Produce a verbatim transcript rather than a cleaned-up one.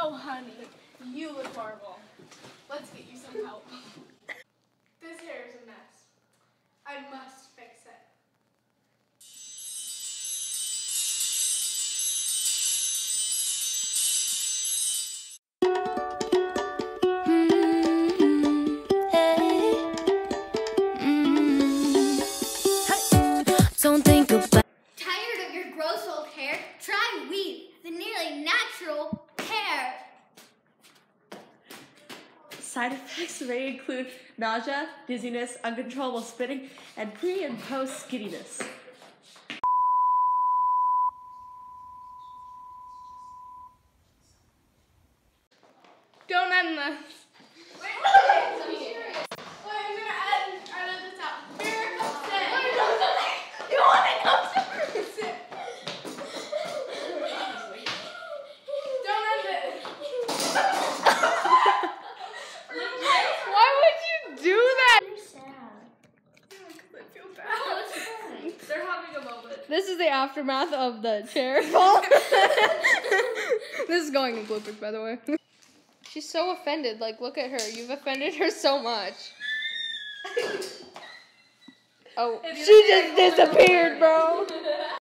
Oh, honey, you look horrible. Let's get you some help. This hair is a mess. I must fix it. Don't think about. Tired of your gross old hair? Try weave, the nearly natural hair. Side effects may include nausea, dizziness, uncontrollable spitting, and pre and post giddiness. Don't end this. Wait, wait, I'm serious. Wait, I'm gonna add, add this out. Miracle sit. Wait, no, no, no. You want to come to me? Sit. Don't end it. Why would you do that? You're sad. I feel bad. They're having a moment. This is the aftermath of the chair fall. This is going in bloopers, by the way. She's so offended. Like, look at her. You've offended her so much. Oh, she just disappeared, bro.